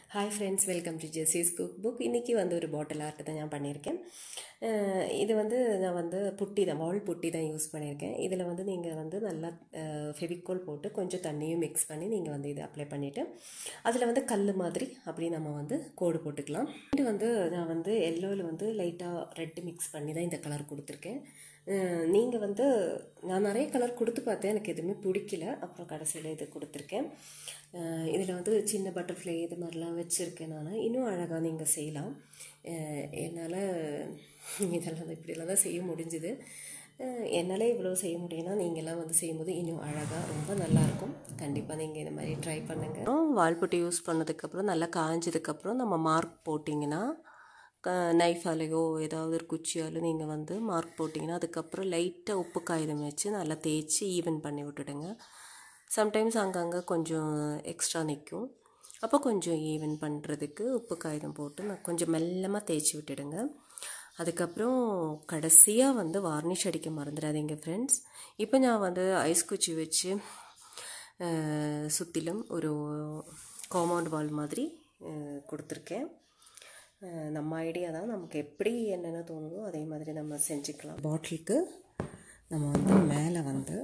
Hi friends, welcome to Jessie's cook book. இன்றைக்கி ஒரு பாட்டில் art தான் நான் பண்ணியிருக்கேன். இது நான் புட்டி தான், வால் புட்டி தான் யூஸ் பண்ணியிருக்கேன். இதில் நீங்கள் நல்லா ஃபெவிக்கோல் போட்டு கொஞ்சம் தண்ணியும் மிக்ஸ் பண்ணி நீங்கள் இதை அப்ளை பண்ணிவிட்டு அதில் கல் மாதிரி அப்படி நம்ம கோடு போட்டுக்கலாம். இது நான் எல்லோவில் லைட்டாக ரெட்டு மிக்ஸ் பண்ணி தான் இந்த கலர் கொடுத்துருக்கேன். நீங்கள் நான் நிறைய கலர் கொடுத்து பார்த்தேன், எனக்கு எதுவுமே பிடிக்கல. அப்புறம் கடைசியில் இது கொடுத்துருக்கேன். இதில் சின்ன பட்டர்ஃப்ளை இது மாதிரிலாம் வச்சுருக்கேன். நான் இன்னும் அழகாக நீங்கள் செய்யலாம். என்னால் இதெல்லாம் இப்படிலாம் தான் செய்ய முடிஞ்சுது. என்னால் இவ்வளோ செய்ய முடியும்னா நீங்கள்லாம் செய்யும்போது இன்னும் அழகாக ரொம்ப நல்லாயிருக்கும். கண்டிப்பாக நீங்கள் இந்த மாதிரி ட்ரை பண்ணுங்கள். வால்புட்டி யூஸ் பண்ணதுக்கப்புறம் நல்லா காய்ஞ்சதுக்கப்புறம் நம்ம மார்க் போட்டிங்கன்னா, நைஃபாலேயோ ஏதாவது ஒரு குச்சியாலும் நீங்கள் மார்க் போட்டிங்கன்னா அதுக்கப்புறம் லைட்டாக உப்பு காகிதம் வச்சு நல்லா தேய்ச்சி ஈவன் பண்ணி விட்டுடுங்க. சம்டைம்ஸ் அங்கங்கே கொஞ்சம் எக்ஸ்ட்ரா நிற்கும். அப்போ கொஞ்சம் ஈவன் பண்ணுறதுக்கு உப்பு காகிதம் போட்டு நான் கொஞ்சம் மெல்லமாக தேய்ச்சி விட்டுடுங்க. அதுக்கப்புறம் கடைசியாக வார்னிஷ் அடிக்க மறந்துடாதீங்க ஃப்ரெண்ட்ஸ். இப்போ நான் ஐஸ் குச்சி வச்சு சுற்றிலும் ஒரு காம்பவுண்ட் வால் மாதிரி கொடுத்துருக்கேன். நம்ம ஐடியா தான், நமக்கு எப்படி என்னென்ன தோணுதோ அதே மாதிரி நம்ம செஞ்சுக்கலாம். பாட்டிலுக்கு நம்ம மேலே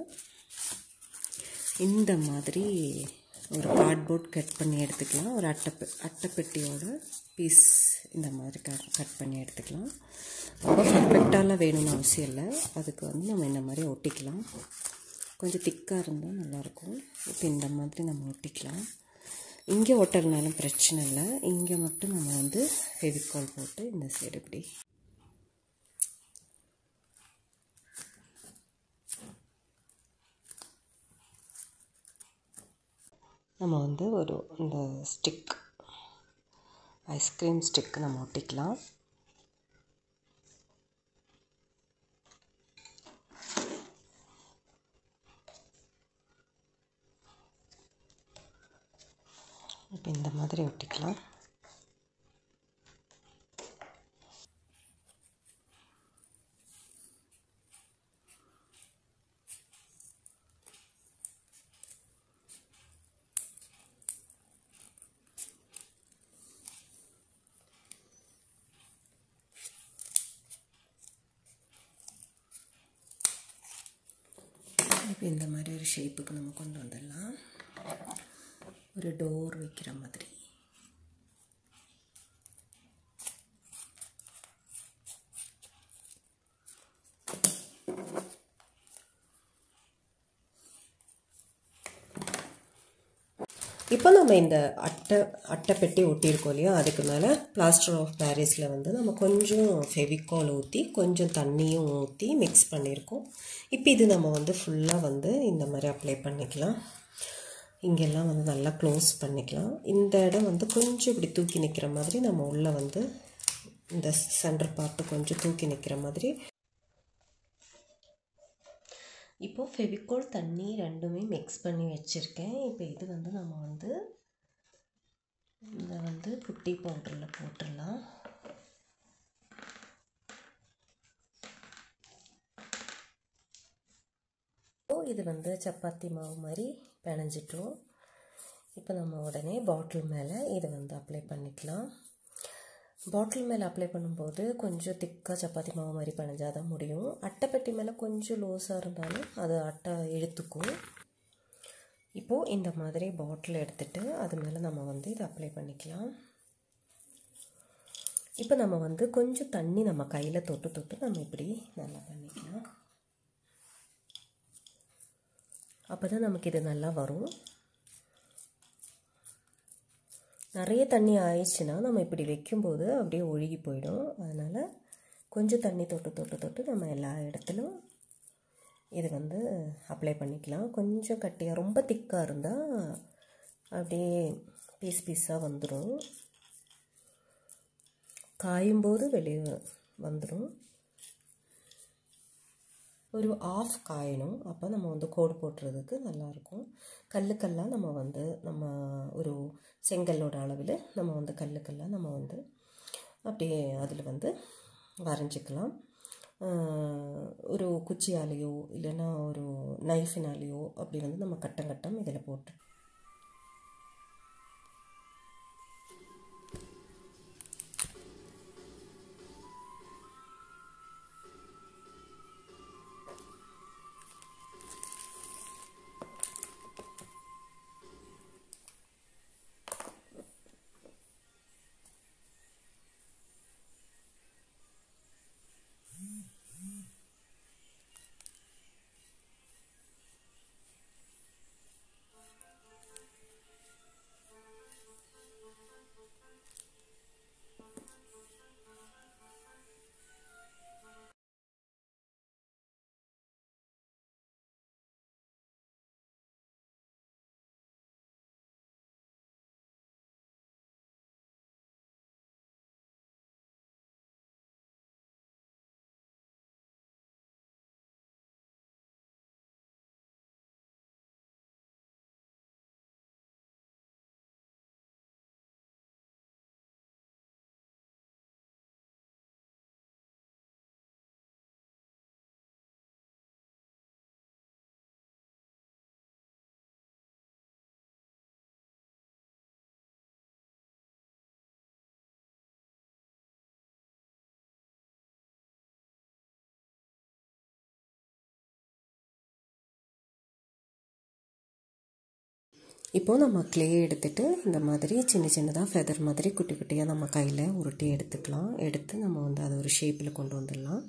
இந்த மாதிரி ஒரு கார்ட்போர்ட் கட் பண்ணி எடுத்துக்கலாம். ஒரு அட்டைப்பெட்டியோட பீஸ் இந்த மாதிரி கட் பண்ணி எடுத்துக்கலாம். ரொம்ப பர்ஃபெக்டாலாம் வேணும்னு அவசியம் இல்லை. அதுக்கு நம்ம இந்த மாதிரி ஒட்டிக்கலாம். கொஞ்சம் திக்காக இருந்தால் நல்லாயிருக்கும். இப்போ இந்த மாதிரி நம்ம ஒட்டிக்கலாம். இங்கே ஒட்டுறதுனாலும் பிரச்சனை இல்லை. இங்கே மட்டும் நம்ம ஃபெவிகால் போட்டு இந்த சைடு இப்படி நம்ம ஒரு இந்த ஸ்டிக், ஐஸ்கிரீம் ஸ்டிக் நம்ம ஒட்டிக்கலாம். இப்போ இந்த மாதிரி ஒட்டிக்கலாம். இப்போ இந்த மாதிரி ஒரு ஷேப்புக்கு நம்ம கொண்டு வந்துடலாம். ஒரு டோர் வைக்கிற மாதிரி. இப்போ நம்ம இந்த அட்டை பெட்டி ஒட்டியிருக்கோம் இல்லையா, அதுக்கு மேலே பிளாஸ்டர் ஆஃப் பாரிஸில் நம்ம கொஞ்சம் ஃபெவிகால் ஊற்றி கொஞ்சம் தண்ணியும் ஊற்றி மிக்ஸ் பண்ணியிருக்கோம். இப்போ இது நம்ம ஃபுல்லாக இந்த மாதிரி அப்ளை பண்ணிக்கலாம். இங்கெல்லாம் நல்லா க்ளோஸ் பண்ணிக்கலாம். இந்த இடம் கொஞ்சம் இப்படி தூக்கி நிற்கிற மாதிரி நம்ம உள்ளே இந்த சென்டர் பார்ட்டு கொஞ்சம் தூக்கி நிற்கிற மாதிரி. இப்போது ஃபெவிகால் தண்ணி ரெண்டுமே மிக்ஸ் பண்ணி வச்சுருக்கேன். இப்போ இது நம்ம இந்த புட்டி பவுடரில் போட்டுடலாம். இது சப்பாத்தி மாவு மாதிரி பிணைஞ்சிட்டோம். இப்போ நம்ம உடனே பாட்டில் மேலே இதை அப்ளை பண்ணிக்கலாம். பாட்டில் மேலே அப்ளை பண்ணும்போது கொஞ்சம் திக்காக சப்பாத்தி மாவு மாதிரி பிணைஞ்சால் தான் முடியும். அட்டைப்பெட்டி மேலே கொஞ்சம் லூஸாக இருந்தாலும் அது அட்டை இழுத்துக்கும். இப்போது இந்த மாதிரி பாட்டில் எடுத்துகிட்டு அது மேலே நம்ம இதை அப்ளை பண்ணிக்கலாம். இப்போ நம்ம கொஞ்சம் தண்ணி நம்ம கையில் தொட்டு நம்ம இப்படி நல்லா பண்ணிக்கலாம். அப்போ தான் நமக்கு இது நல்லா வரும். நிறைய தண்ணி ஆயிடுச்சுன்னா நம்ம இப்படி வைக்கும்போது அப்படியே ஒழுகி போயிடும். அதனால் கொஞ்சம் தண்ணி தொட்டு நம்ம எல்லா இடத்துலையும் இது அப்ளை பண்ணிக்கலாம். கொஞ்சம் கட்டியாக, ரொம்ப திக்காக இருந்தால் அப்படியே பீஸாக வந்துடும். காயும்போது வெளியே வந்துடும். ஒரு ஆஃப் காயணும். அப்போ நம்ம கோடு போட்டுறதுக்கு நல்லாயிருக்கும். கல்லாக நம்ம ஒரு செங்கல்லோட அளவில் நம்ம கல்லாக நம்ம அப்படியே அதில் வரைஞ்சிக்கலாம். ஒரு குச்சியாலேயோ இல்லைன்னா ஒரு நைஃபினாலேயோ அப்படி நம்ம கட்டம் இதில் போட்டு இப்போது நம்ம க்ளே எடுத்துகிட்டு இந்த மாதிரி சின்ன சின்னதாக ஃபெதர் மாதிரி குட்டி குட்டியாக நம்ம கையில் உருட்டி எடுத்துக்கலாம். எடுத்து நம்ம வந்து அதை ஒரு ஷேப்பில் கொண்டு வந்துடலாம்.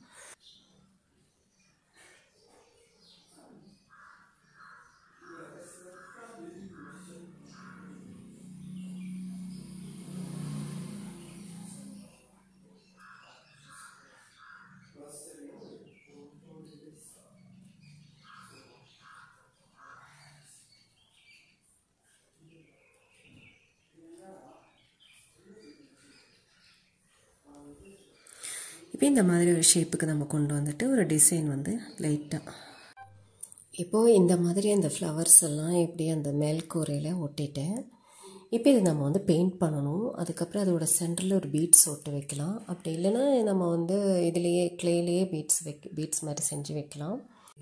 இப்போ இந்த மாதிரி ஒரு ஷேப்புக்கு நம்ம கொண்டு வந்துட்டு ஒரு டிசைன் வந்து லைட்டாக இப்போது இந்த மாதிரி அந்த ஃப்ளவர்ஸ் எல்லாம் எப்படி அந்த மேல் கூரையில் ஒட்டிட்டேன். இப்போ இது நம்ம வந்து பெயிண்ட் பண்ணணும். அதுக்கப்புறம் அதோட சென்டரில் ஒரு பீட்ஸ் ஒட்டு வைக்கலாம். அப்படி இல்லைன்னா நம்ம வந்து இதுலேயே க்ளேலேயே பீட்ஸ் மாதிரி செஞ்சு வைக்கலாம்.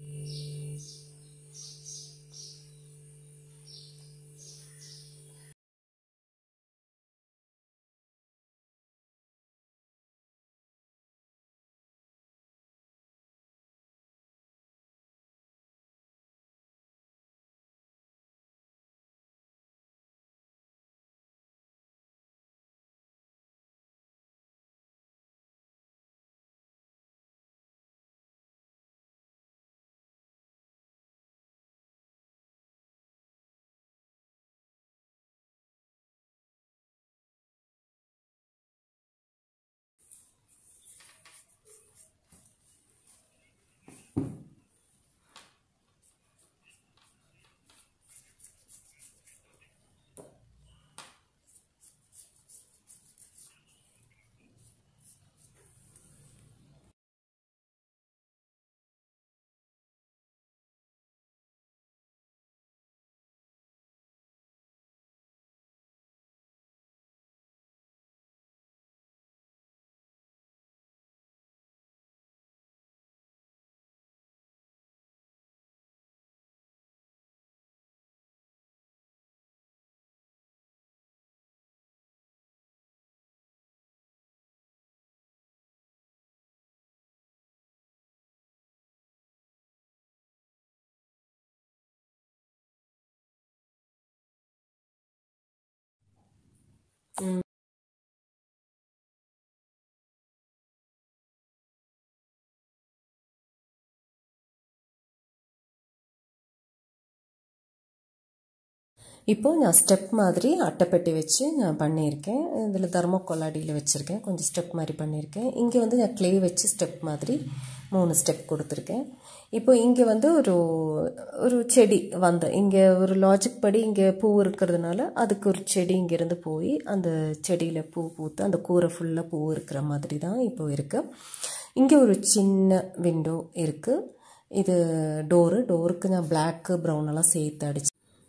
இப்போது நான் ஸ்டெப் மாதிரி அட்டைப்பெட்டி வச்சு நான் பண்ணியிருக்கேன். இதில் தர்மோக்கோல் அடியில் வச்சுருக்கேன். கொஞ்சம் ஸ்டெப் மாதிரி பண்ணியிருக்கேன். இங்கே வந்து நான் க்ளே வச்சு ஸ்டெப் மாதிரி 3 ஸ்டெப் கொடுத்துருக்கேன். இப்போ இங்கே வந்து ஒரு செடி இங்கே ஒரு லாஜிக் படி இங்கே பூ இருக்கிறதுனால அதுக்கு ஒரு செடி இங்கேருந்து போய் அந்த செடியில் பூ பூத்து அந்த கூரை ஃபுல்லாக பூ இருக்கிற மாதிரி தான் இப்போ இருக்குது. இங்கே ஒரு சின்ன விண்டோ இருக்குது. இது டோருக்கு நான் பிளாக்கு ப்ரௌன் எல்லாம் சேர்த்து அடிச்சு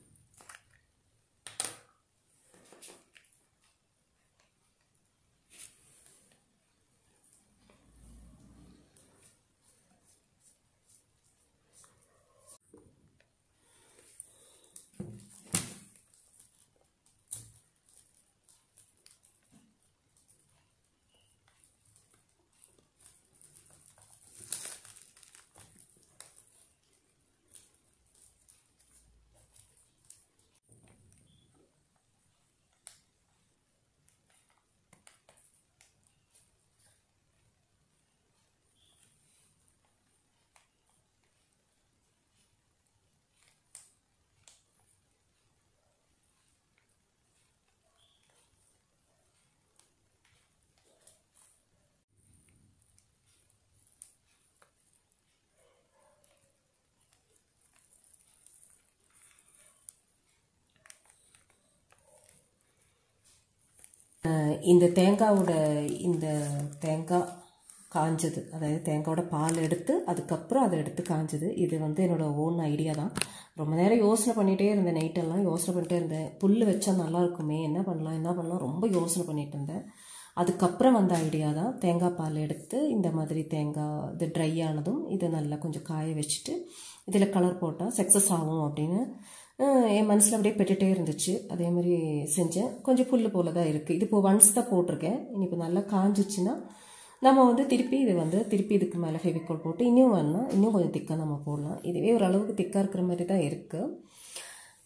இந்த தேங்காய் காஞ்சது, அதாவது தேங்காயோட பால் எடுத்து அதுக்கப்புறம் அதை எடுத்து காஞ்சது. இது வந்து என்னோடய ஓன் ஐடியா தான். ரொம்ப நேரம் யோசனை பண்ணிகிட்டே இருந்தேன். நைட்டெல்லாம் யோசனை பண்ணிகிட்டே இருந்தேன். புல் வச்சா நல்லா இருக்குமே, என்ன பண்ணலாம் ரொம்ப யோசனை பண்ணிகிட்டு இருந்தேன். அதுக்கப்புறம் வந்த ஐடியா தான். தேங்காய் பால் எடுத்து இந்த மாதிரி இது ட்ரை ஆனதும் இதை நல்லா கொஞ்சம் காய வச்சுட்டு இதில் கலர் போட்டால் சக்ஸஸ் ஆகும் அப்படின்னு என் மனசில் அப்படியே பெட்டுகிட்டே இருந்துச்சு. அதே மாதிரி செஞ்சேன். கொஞ்சம் புல் போல தான் இருக்குது. இது இப்போ ஒன்ஸ் தான் போட்டிருக்கேன். இனி இப்போ நல்லா காஞ்சிச்சுன்னா நம்ம வந்து திருப்பி இதுக்கு மேலே ஃபெவிகால் போட்டு இன்னும் கொஞ்சம் திக்காக நம்ம போடலாம். இதுவே ஓரளவுக்கு திக்காக இருக்கிற மாதிரி தான் இருக்குது.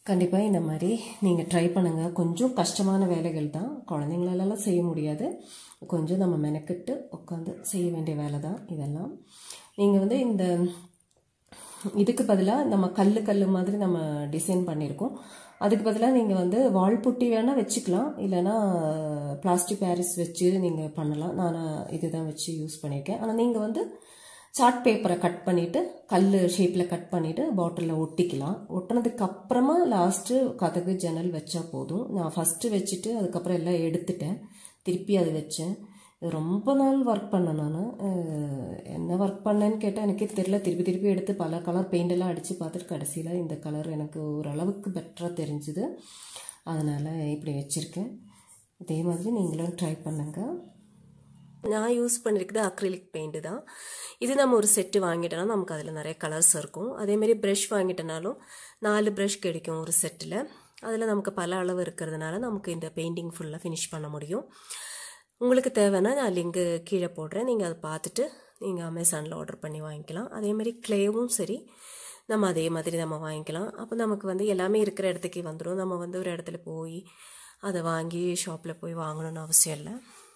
கண்டிப்பாக இந்த மாதிரி நீங்கள் ட்ரை பண்ணுங்கள். கொஞ்சம் கஷ்டமான வேலைகள் தான், குழந்தைங்களெல்லாம் செய்ய முடியாது. கொஞ்சம் நம்ம மெனக்கிட்டு உட்காந்து செய்ய வேண்டிய வேலை தான் இதெல்லாம். நீங்கள் வந்து இந்த இதுக்கு பதிலாக நம்ம கல் மாதிரி நம்ம டிசைன் பண்ணியிருக்கோம். அதுக்கு பதிலாக நீங்கள் வந்து வால் புட்டி வேணால் வச்சுக்கலாம், இல்லைனா பிளாஸ்டிக் பாரிஸ் வச்சு நீங்கள் பண்ணலாம். நான் இதுதான் வச்சு யூஸ் பண்ணியிருக்கேன். ஆனால் நீங்கள் வந்து சார்ட் பேப்பரை கட் பண்ணிவிட்டு கல் ஷேப்பில் கட் பண்ணிவிட்டு பாட்டிலில் ஒட்டிக்கலாம். ஒட்டினதுக்கு அப்புறமா லாஸ்ட்டு கதவு ஜன்னல் வச்சா போதும். நான் ஃபஸ்ட்டு வச்சுட்டு அதுக்கப்புறம் எல்லாம் எடுத்துட்டேன், திருப்பி அது வச்சேன். இது ரொம்ப நாள் ஒர்க் பண்ணேன் நான். என்ன ஒர்க் பண்ணேன்னு கேட்டால் எனக்கே தெரியல. திருப்பி எடுத்து பல கலர் பெயிண்டெல்லாம் அடித்து பார்த்துட்டு கடைசியில் இந்த கலர் எனக்கு ஓரளவுக்கு பெட்டராக தெரிஞ்சுது. அதனால் இப்படி வச்சுருக்கேன். இதே மாதிரி நீங்களும் ட்ரை பண்ணுங்கள். நான் யூஸ் பண்ணியிருக்குது அக்ரிலிக் பெயிண்ட்டு தான். இது நம்ம ஒரு செட்டு வாங்கிட்டோன்னா நமக்கு அதில் நிறைய கலர்ஸ் இருக்கும். அதேமாரி ப்ரஷ் வாங்கிட்டனாலும் 4 ப்ரஷ் கிடைக்கும் ஒரு செட்டில். அதில் நமக்கு பல அளவு இருக்கிறதுனால நமக்கு இந்த பெயிண்டிங் ஃபுல்லாக ஃபினிஷ் பண்ண முடியும். உங்களுக்கு தேவைன்னா நான் லிங்கு கீழே போடுறேன், நீங்கள் அதை பார்த்துட்டு நீங்கள் அமேசானில் ஆர்டர் பண்ணி வாங்கிக்கலாம். அதேமாதிரி க்ளேவும் சரி, நம்ம அதே மாதிரி நம்ம வாங்கிக்கலாம். அப்போ நமக்கு வந்து எல்லாமே இருக்கிற இடத்துக்கே வந்துடும். நம்ம வந்து ஒரு இடத்துல போய் அதை வாங்கி ஷாப்பில் போய் வாங்கணும்னு அவசியம் இல்லை.